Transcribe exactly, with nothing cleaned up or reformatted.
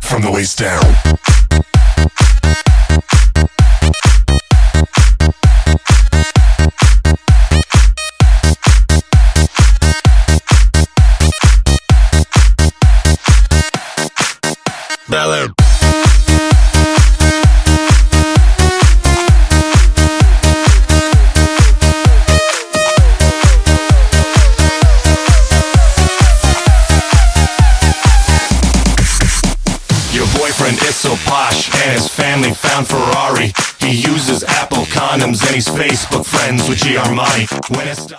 from the waist down. Bel-Air. Your boyfriend is so posh, and his family found Ferrari. He uses Apple condoms, and he's Facebook friends with G. Armani. When it's